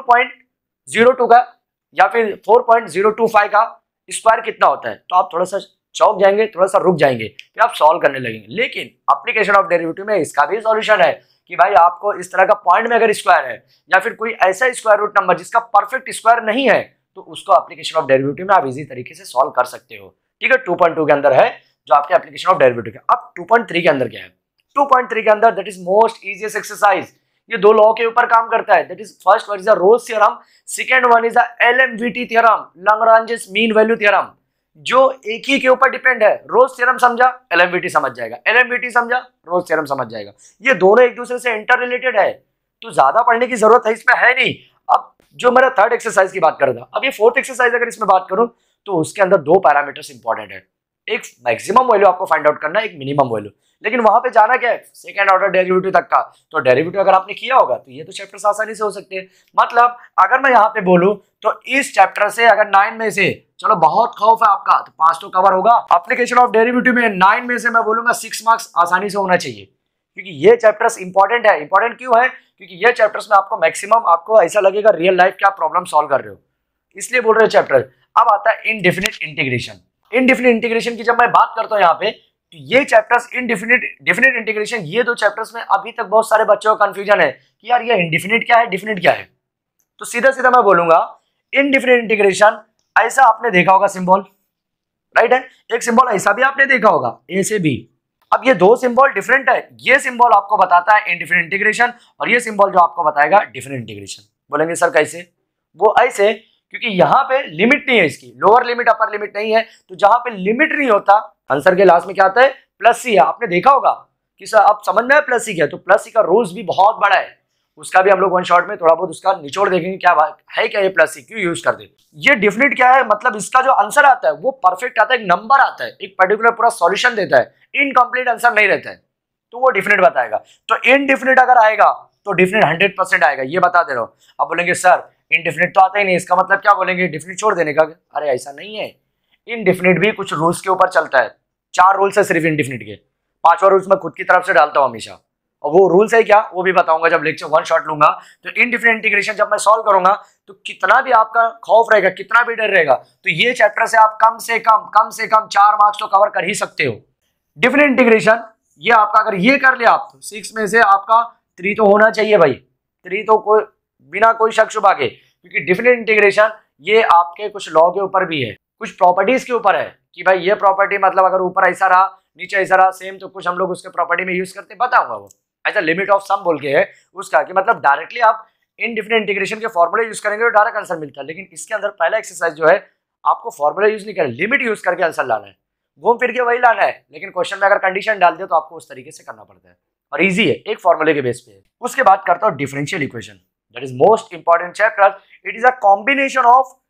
4.02 का या फिर 4.025 का स्क्वायर कितना होता है, तो आप थोड़ा सा चौक जाएंगे, थोड़ा सा रुक जाएंगे, फिर आप सॉल्व करने लगेंगे। लेकिन एप्लीकेशन ऑफ डेरिवेटिव में इसका भी सॉल्यूशन है कि भाई आपको इस तरह का पॉइंट में अगर स्क्वायर है या फिर कोई ऐसा स्क्वायर रूट नंबर जिसका परफेक्ट स्क्वायर नहीं है, तो उसको एप्लीकेशन ऑफ डेरिवेटिव में आप इजी तरीके से सॉल्व कर सकते हो। ठीक है, 2.2 के अंदर है जो आपके एप्लीकेशन ऑफ डेरिवेटिव है। अब 2.3 के अंदर क्या है, 2.3 के अंदर that is most easiest exercise, ये दो लॉ के ऊपर काम करता है। That is first one is the Rolle's theorem, second one is the LMVT theorem, Lagrange mean value theorem, जो एक ही के ऊपर डिपेंड है। रोल्स थ्योरम समझा, LMVT समझ जाएगा, LMVT समझा, रोल्स थ्योरम समझ जाएगा। ये दोनों एक दूसरे से इंटर रिलेटेड है, तो ज्यादा पढ़ने की जरूरत है इसमें है नहीं। अब जो मेरा थर्ड एक्सरसाइज की बात कर रहा था, अब ये फोर्थ एक्सरसाइज अगर इसमें बात करूं तो उसके अंदर दो पैरामीटर्स इंपॉर्टेंट है, एक मैक्सिमम वैल्यू आपको फाइंड आउट करना है, एक मिनिमम वैल्यू। लेकिन वहां पे जाना क्या है, सेकंड ऑर्डर डेरिवेटिव तक का, तो डेरिवेटिव अगर आपने किया होगा तो ये तो चैप्टर्स आसानी से हो सकते हैं। मतलब अगर मैं यहाँ पे बोलूं तो इस चैप्टर से अगर 9 में से, चलो बहुत खौफ है आपका, तो 5 तो कवर होगा। एप्लीकेशन ऑफ डेरिवेटिव में 9 में से मैं बोलूंगा 6 मार्क्स आसानी से होना चाहिए, क्योंकि ये चैप्टर्स इंपॉर्टेंट है। इंपॉर्टेंट क्यों है, क्योंकि ये चैप्टर्स में आपको मैक्सिमम आपको ऐसा लगेगा रियल लाइफ के आप प्रॉब्लम सॉल्व कर रहे हो, इसलिए बोल रहे हो चैप्टर। अब आता है इनडेफिनिट इंटीग्रेशन। इनडेफिनिट इंटीग्रेशन की जब मैं बात करता हूं यहाँ पे, तो ये चैप्टर्स डेफिनिट इंटीग्रेशन, ये दो चैप्टर्स में अभी तक बहुत सारे बच्चों का कंफ्यूजन है कि यार ये इंडेफिनिट क्या है, डेफिनिट क्या है। तो सीधा सीधा मैं बोलूंगा इनडेफिनिट इंटीग्रेशन, ऐसा आपने देखा होगा सिंबल, राइट है, एक सिंबल ऐसा भी आपने देखा होगा, ए से बी। अब ये दो सिंबल डिफरेंट है, ये सिंबल आपको बताता है इनडेफिनिट इंटीग्रेशन और ये सिंबल जो आपको बताएगा डेफिनिट इंटीग्रेशन। बोलेंगे सर कैसे, वो ऐसे क्योंकि यहाँ पे लिमिट नहीं है, इसकी लोअर लिमिट अपर लिमिट नहीं है, तो जहां पे लिमिट नहीं होता आंसर के लास्ट में क्या आता है, प्लस सी है। आपने देखा होगा कि सर आप समझ में है प्लस सी क्या है, तो प्लस सी का रूल्स भी बहुत बड़ा है, उसका भी हम लोग वन शॉट में थोड़ा बहुत उसका निचोड़ देखेंगे क्या है, क्या ये प्लस सी क्यों यूज करते। ये डेफिनिट क्या है, मतलब इसका जो आंसर आता है वो परफेक्ट आता है, एक नंबर आता है, एक पर्टिकुलर पूरा सॉल्यूशन देता है, इनकम्प्लीट आंसर नहीं रहता है, तो वो डेफिनिट बताएगा। तो इनडेफिनिट अगर आएगा तो डेफिनिट 100% आएगा, ये बता दे रहा हूं। अब बोलेंगे सर इनडेफिनिट तो आता ही नहीं, इसका मतलब क्या बोलेंगे, डेफिनिट छोड़ देने का। अरे ऐसा नहीं है, इनडेफिनिट भी कुछ रूल्स के ऊपर चलता है। 4 रूल्स है सिर्फ इनडेफिनिट के, 5वां रूल्स मैं खुद की तरफ से डालता हूं हमेशा, और वो रूल्स है क्या वो भी बताऊंगा जब लेक्चर वन शॉट लूंगा। तो इनडेफिनिट इंटीग्रेशन जब मैं सॉल्व करूंगा तो कितना भी आपका खौफ रहेगा, कितना भी डर रहेगा, तो ये चैप्टर से आप कम से कम 4 मार्क्स तो कवर कर ही सकते हो। डेफिनिट इंटीग्रेशन ये आपका अगर ये कर लिया आप, तो 6 में से आपका 3 तो होना चाहिए भाई, 3 तो कोई बिना कोई शक शुबा के, क्योंकि डेफिनिट इंटीग्रेशन ये आपके कुछ लॉ के ऊपर भी है, कुछ प्रॉपर्टीज के ऊपर है कि भाई ये प्रॉपर्टी मतलब अगर ऊपर ऐसा रहा नीचे ऐसा रहा सेम, तो कुछ हम लोग उसके प्रॉपर्टी में यूज करते, बताऊंगा वो ऐसा लिमिट ऑफ सम बोल के है उसका, कि मतलब डायरेक्टली आप इनडेफिनिट इंटीग्रेशन के फॉर्मूले यूज करेंगे तो डायरेक्ट आंसर मिलता है। लेकिन इसके अंदर पहला एक्सरसाइज जो है आपको फॉर्मूला यूज नहीं करना, लिमिट यूज करके आंसर लाना है, घूम फिर के वही लाना है, लेकिन क्वेश्चन में अगर कंडीशन डाल दे तो आपको उस तरीके से करना पड़ता है और इजी है, एक फॉर्मूले के बेस पे है। उसके बाद करता हूँ differential equation, that is most important chapter. It is a combination of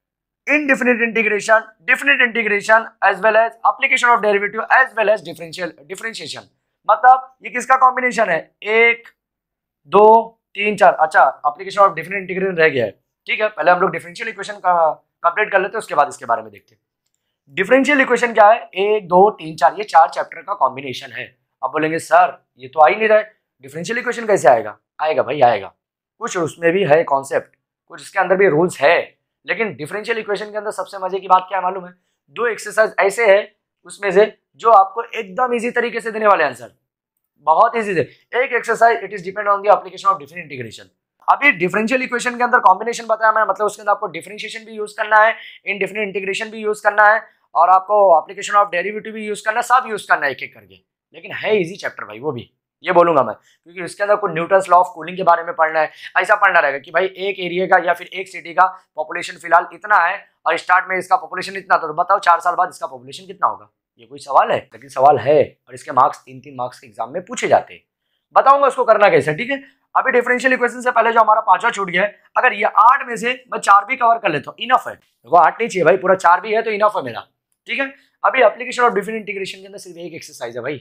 indefinite integration, definite integration as well as application of derivative as well as differentiation। मतलब ये किसका कॉम्बिनेशन है, 1 2 3 4। अच्छा, एप्लीकेशन ऑफ डिफरेंट इंटीग्रेशन रह गया है, ठीक है। पहले हम लोग डिफरेंशियल इक्वेशन का कंप्लीट कर लेते हैं, उसके बाद इसके बारे में देखते हैं। डिफरेंशियल इक्वेशन क्या है, 1 2 3 4, ये 4 चैप्टर का कॉम्बिनेशन है। अब बोलेंगे सर ये तो आ ही नहीं रहा है, डिफरेंशियल इक्वेशन कैसे आएगा? आएगा भाई आएगा, कुछ उसमें भी है कॉन्सेप्ट, कुछ इसके अंदर भी रूल्स है। लेकिन डिफरेंशियल इक्वेशन के अंदर सबसे मजे की बात क्या है मालूम है, 2 एक्सरसाइज ऐसे है उसमें से जो आपको एकदम इजी तरीके से देने वाले आंसर, बहुत इजी है। एक exercise, it is depend on the application of different integration. अभी डिफरेंशियल इक्वेशन के अंदर कॉम्बिनेशन बताया मैं, मतलब उसके अंदर आपको डिफरेंशिएशन भी यूज करना है, इनडिफिनिट इंटीग्रेशन भी यूज करना है, और आपको एप्लीकेशन ऑफ डेरिवेटिव भी यूज करना है, सब यूज करना है एक एक करके। लेकिन है इजी चैप्टर भाई, वो भी ये बोलूंगा मैं, क्योंकि इसके अंदर कुछ न्यूटन्स लॉ ऑफ कूलिंग के बारे में पढ़ना है। ऐसा पढ़ना रहेगा कि भाई एक एरिया का या फिर एक सिटी का पॉपुलेशन फिलहाल इतना है और स्टार्ट में इसका पॉपुलेशन इतना, तो बताओ 4 साल बाद इसका पॉपुलेशन कितना होगा? ये कोई सवाल है? लेकिन सवाल है, और इसके मार्क्स 3-3 मार्क्स के एग्जाम में पूछे जाते हैं। बताऊंगा उसको करना कैसे, ठीक है। अभी डिफरेंशियल इक्वेशन से पहले जो हमारा 5वां छूट गया है, अगर ये 8 में से मैं 4 भी कवर कर लेता हूँ, इनफ है। देखो 8 नहीं चाहिए भाई, पूरा 4 भी है तो इनफ है मेरा, ठीक है। अभी एप्लीकेशन ऑफ डिफरेंट इंटीग्रेशन के अंदर सिर्फ एक एक्सरसाइज है भाई,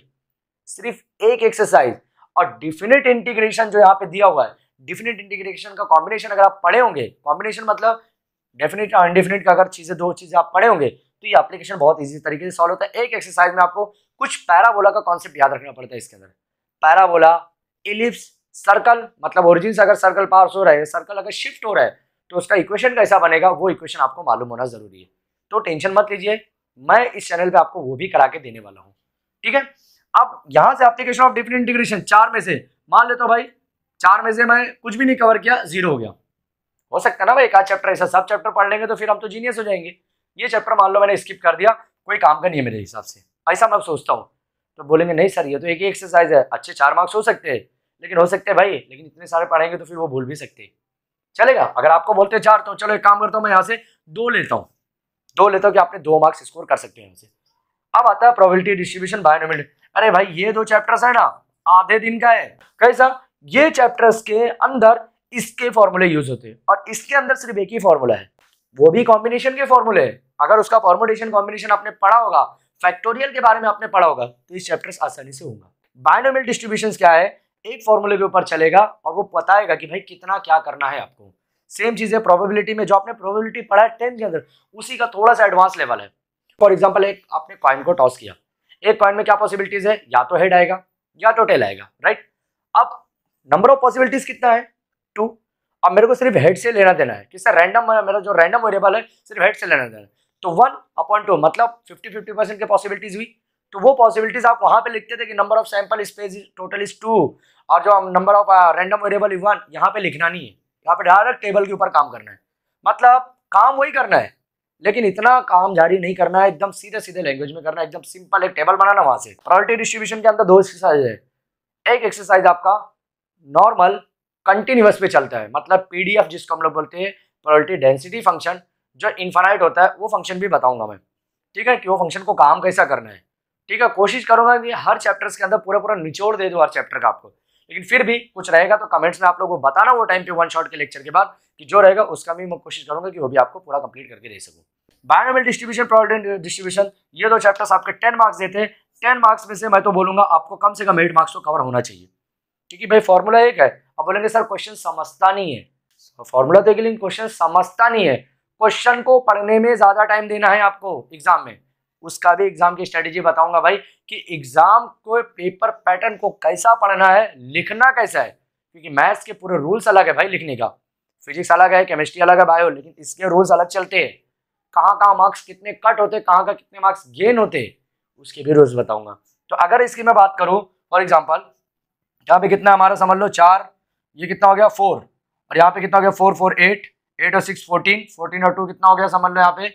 सिर्फ एक एक्सरसाइज। और डिफिनिट इंटीग्रेशन जो यहाँ पे दिया हुआ है, डिफिनिट इंटीग्रेशन का कॉम्बिनेशन अगर आप पढ़े होंगे, कॉम्बिनेशन मतलब डेफिनिट और अनडेफिनिट का अगर चीजें, 2 चीजें आप पढ़े होंगे, तो ये एप्लीकेशन बहुत इजी तरीके से सॉल्व होता है। एक एक्सरसाइज में आपको कुछ पैराबोला का कॉन्सेप्ट याद रखना पड़ता है इसके अंदर। पैराबोला, इलिप्स, सर्कल, मतलब ओरिजिन से अगर सर्कल पास हो रहा है, सर्कल अगर शिफ्ट हो रहा है, तो उसका इक्वेशन कैसा बनेगा, वो इक्वेशन आपको मालूम होना जरूरी है। तो टेंशन मत लीजिए, मैं इस चैनल पे आपको वो भी करा के देने वाला हूँ, ठीक है। अब यहाँ से एप्लीकेशन ऑफ डिफरेंट इंटीग्रेशन 4 में से मान लेता हूँ भाई, 4 में से मैं कुछ भी नहीं कवर किया, 0 हो गया। हो सकता है ना भाई एक आध चैप्टर ऐसा, सब चैप्टर पढ़ लेंगे तो फिर हम तो जीनियस हो जाएंगे। ये चैप्टर मान लो मैंने स्किप कर दिया, कोई काम का नहीं है मेरे हिसाब से, ऐसा मैं सोचता हूँ। तो बोलेंगे नहीं सर ये तो एक ही एक्सरसाइज है, अच्छे 4 मार्क्स हो सकते हैं, लेकिन हो सकते हैं भाई, लेकिन इतने सारे पढ़ेंगे तो फिर वो भूल भी सकते हैं। चलेगा अगर आपको बोलते 4, तो चलो एक काम करता हूँ, मैं यहाँ से 2 लेता हूँ, 2 लेता हूँ कि आपने 2 मार्क्स स्कोर कर सकते हैं यहाँ से। अब आता है प्रोबेबिलिटी डिस्ट्रीब्यूशन, बायनोमियल। अरे भाई ये 2 चैप्टर्स है ना, आधे दिन का है। कैसा? ये चैप्टर्स के अंदर इसके फॉर्मूले यूज होते हैं, और इसके अंदर सिर्फ एक ही फॉर्मूला है, वो भी कॉम्बिनेशन के फॉर्मूले है। अगर उसका परमुटेशन कॉम्बिनेशन आपने पढ़ा होगा, फैक्टोरियल के बारे में आपने पढ़ा होगा, तो इस चैप्टर्स आसानी से होगा। बायनोमियल डिस्ट्रीब्यूशंस क्या है, एक फॉर्मूले के ऊपर चलेगा और वो बताएगा कि भाई कितना क्या करना है आपको। सेम चीज है प्रोबेबिलिटी में, जो आपने प्रोबेबिलिटी पढ़ा है 10th के अंदर, उसी का थोड़ा सा एडवांस लेवल है। फॉर एग्जाम्पल, एक आपने कॉइन को टॉस किया, एक कॉइन में क्या पॉसिबिलिटीज है, या तो हेड आएगा या तो टेल आएगा, राइट। अब नंबर ऑफ पॉसिबिलिटीज कितना है, 2। अब मेरे को सिर्फ हेड से लेना देना है, किससे, रैंडम, मेरा जो रैंडम वेरिएबल है सिर्फ हेड से लेना देना है। तो 1/2 मतलब 50-50% के पॉसिबिलिटीज हुई। तो वो पॉसिबिलिटीज आप वहां पे लिखते थे कि number of sample space total is 2, और जो number of random variable is 1, यहाँ पे लिखना नहीं है, यहाँ पे डायरेक्ट टेबल के ऊपर काम करना है। मतलब काम वही करना है, लेकिन इतना काम जारी नहीं करना है, एकदम सीधे सीधे लैंग्वेज में करना है, एकदम सिंपल एक टेबल बनाना वहां से। प्रोबेबिलिटी डिस्ट्रीब्यूशन के अंदर 2 एक्सरसाइज है। एक एक्सरसाइज आपका नॉर्मल कंटिन्यूअस पे चलता है, मतलब पीडीएफ जिसको हम लोग बोलते हैं, प्रोबेबिलिटी डेंसिटी फंक्शन, जो इनफाइनाइट होता है, वो फंक्शन भी बताऊंगा मैं, ठीक है, कि वो फंक्शन को काम कैसा करना है, ठीक है। कोशिश करूंगा कि हर चैप्टर्स के अंदर पूरा निचोड़ दे दूं हर चैप्टर का आपको, लेकिन फिर भी कुछ रहेगा तो कमेंट्स में आप लोगों को बताना वो टाइम पे 1 शॉट के लेक्चर के बाद, कि जो रहेगा उसका भी मैं कोशिश करूंगा कि वो भी आपको पूरा कंप्लीट करके दे सकूं। बायनोमियल डिस्ट्रीब्यूशन, प्रोबेबिलिटी डिस्ट्रीब्यूशन, ये 2 चैप्टर्स आपके 10 मार्क्स देते हैं। 10 मार्क्स में से मैं तो बोलूंगा आपको कम से कम 8 मार्क्स तो कवर होना चाहिए, क्योंकि भाई फॉर्मूला एक है। अब बोलेंगे सर क्वेश्चन समझता नहीं है, फॉर्मूला तो एक, लेकिन क्वेश्चन समझता नहीं है। क्वेश्चन को पढ़ने में ज्यादा टाइम देना है आपको एग्जाम में, उसका भी एग्जाम की स्ट्रेटेजी बताऊंगा भाई, कि एग्जाम को पेपर पैटर्न को कैसा पढ़ना है, लिखना कैसा है, क्योंकि मैथ्स के पूरे रूल्स अलग है भाई लिखने का, फिजिक्स अलग है, केमिस्ट्री अलग है, बायो, लेकिन इसके रूल्स अलग चलते हैं। कहाँ मार्क्स कितने कट होते, कहाँ का कितने मार्क्स गेन होते, उसके भी रूल्स बताऊंगा। तो अगर इसकी मैं बात करूं, फॉर एग्जाम्पल यहाँ पे कितना हमारा समझ लो 4, ये कितना हो गया 4, और यहाँ पे कितना हो गया 4 4 8, 8 और 6 14, 14 और 2 कितना हो गया समझ लो यहाँ पे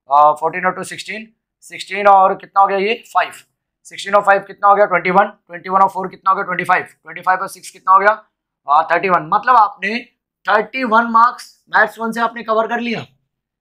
14 और 2 16, 16 और कितना हो गया ये 5, 16 और 5 कितना हो गया 21, 21 और 4 कितना हो गया 25, 25 और 6 कितना हो गया 31। मतलब आपने 31 मार्क्स मैथ्स 1 से आपने कवर कर लिया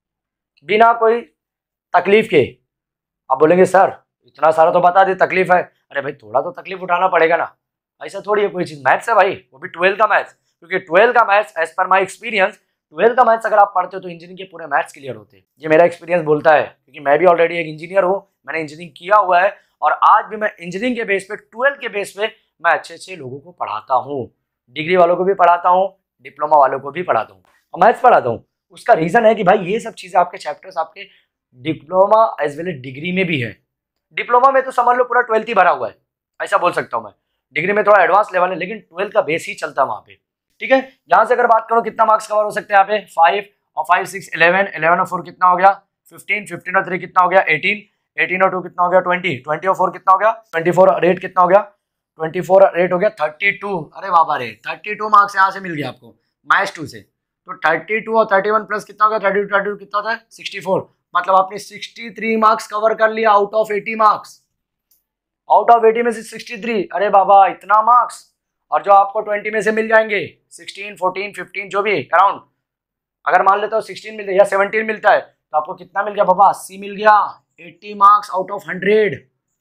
बिना कोई तकलीफ के। आप बोलेंगे सर इतना सारा तो बता दे, तकलीफ है। अरे भाई थोड़ा तो तकलीफ उठाना पड़ेगा ना, ऐसा थोड़ी है कोई चीज, मैथ्स है भाई, वो भी 12 का मैथ्स, क्योंकि 12 का maths as per my experience 12th का मैथ्स अगर आप पढ़ते हो तो इंजीनियरिंग के पूरे मैथ्स क्लियर होते हैं। ये मेरा एक्सपीरियंस बोलता है, क्योंकि मैं भी ऑलरेडी एक इंजीनियर हूँ, मैंने इंजीनियरिंग किया हुआ है और आज भी मैं इंजीनियरिंग के बेस पे 12th के बेस पे मैं अच्छे अच्छे लोगों को पढ़ाता हूँ, डिग्री वालों को भी पढ़ाता हूँ, डिप्लोमा वालों को भी पढ़ाता हूँ और मैथ्स पढ़ाता हूँ। उसका रीजन है कि भाई ये सब चीजें आपके चैप्टर्स आपके diploma as well as degree में भी है। डिप्लोमा में तो समझ लो पूरा 12th ही भरा हुआ है, ऐसा बोल सकता हूँ मैं। डिग्री में थोड़ा एडवांस लेवल है, लेकिन 12th का बेस ही चलता है वहां पे, ठीक है। यहाँ से अगर बात करो कितना मार्क्स कवर हो सकते हैं यहाँ पे, 5 और 5 6 11, 11 और 4 कितना हो गया 15, 15 और 3 कितना हो गया 18, 18 और 2 कितना हो गया 20, 20 और 4 कितना हो गया 24 और 8 कितना हो गया 24 और 8 हो गया 32। अरे बाबा रे 32 मार्क्स यहाँ से मिल गया आपको मैथ्स 2 से। तो 32 और 31 प्लस कितना हो गया 32 कितना होता है 64, मतलब आपने 63 मार्क्स कवर कर लिया out of 80 marks. Out of 80 में से 63, अरे बाबा इतना मार्क्स। और जो आपको 20 में से मिल जाएंगे 16, 14, 15 जो भी अराउंड, अगर मान लेते हो 16 मिलता है या 17 मिलता है तो आपको कितना मिल गया बाबा 80 मिल गया, 80 मार्क्स आउट ऑफ 100।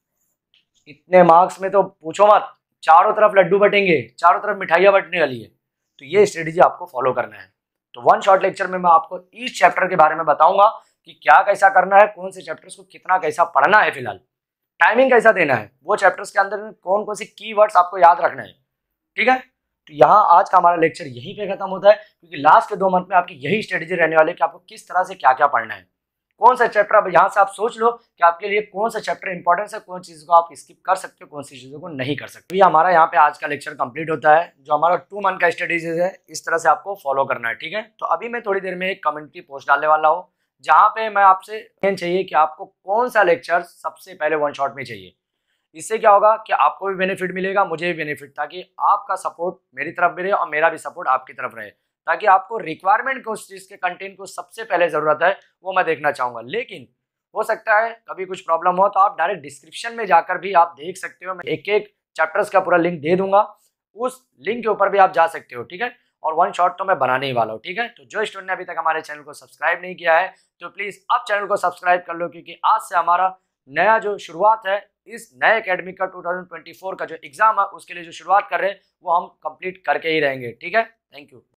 इतने मार्क्स में तो पूछो मत, चारों तरफ लड्डू बटेंगे, चारों तरफ मिठाइयां बटने वाली है। तो ये स्ट्रेटेजी आपको फॉलो करना है। तो वन शॉर्ट लेक्चर में मैं आपको इस चैप्टर के बारे में बताऊंगा कि क्या कैसा करना है, कौन से चैप्टर्स को कितना कैसा पढ़ना है, फिलहाल टाइमिंग कैसा देना है, वो चैप्टर्स के अंदर कौन कौन से कीवर्ड्स आपको याद रखना है, ठीक है। तो यहाँ आज का हमारा लेक्चर यहीं पे खत्म होता है, क्योंकि लास्ट के 2 मंथ में आपकी यही स्ट्रेटेजी रहने वाली है कि आपको किस तरह से क्या क्या पढ़ना है, कौन सा चैप्टर। अब यहाँ से आप सोच लो कि आपके लिए कौन सा चैप्टर इंपॉर्टेंस है, कौन चीज़ को आप स्किप कर सकते हो, कौन सी चीज़ों को नहीं कर सकते। ये हमारा यहाँ पे आज का लेक्चर कंप्लीट होता है, जो हमारा 2 मंथ का स्ट्रेटेजी है, इस तरह से आपको फॉलो करना है, ठीक है। तो अभी मैं थोड़ी देर में एक कम्युनिटी पोस्ट डालने वाला हूँ, जहाँ पे मैं आपसे चाहिए कि आपको कौन सा लेक्चर सबसे पहले वन शॉट में चाहिए। इससे क्या होगा कि आपको भी बेनिफिट मिलेगा, मुझे भी बेनिफिट, ताकि आपका सपोर्ट मेरी तरफ भी रहे और मेरा भी सपोर्ट आपकी तरफ रहे, ताकि आपको रिक्वायरमेंट को उस चीज़ के कंटेंट को सबसे पहले ज़रूरत है वो मैं देखना चाहूँगा। लेकिन हो सकता है कभी कुछ प्रॉब्लम हो तो आप डायरेक्ट डिस्क्रिप्शन में जाकर भी आप देख सकते हो, मैं एक एक चैप्टर्स का पूरा लिंक दे दूंगा, उस लिंक के ऊपर भी आप जा सकते हो, ठीक है। और वन शॉट तो मैं बनाने ही वाला हूँ, ठीक है। तो जो स्टूडेंट ने अभी तक हमारे चैनल को सब्सक्राइब नहीं किया है तो प्लीज़ आप चैनल को सब्सक्राइब कर लो, क्योंकि आज से हमारा नया जो शुरुआत है इस नए एकेडमिक का 2024 का जो एग्जाम है उसके लिए जो शुरुआत कर रहे हैं वो हम कंप्लीट करके ही रहेंगे, ठीक है। Thank you.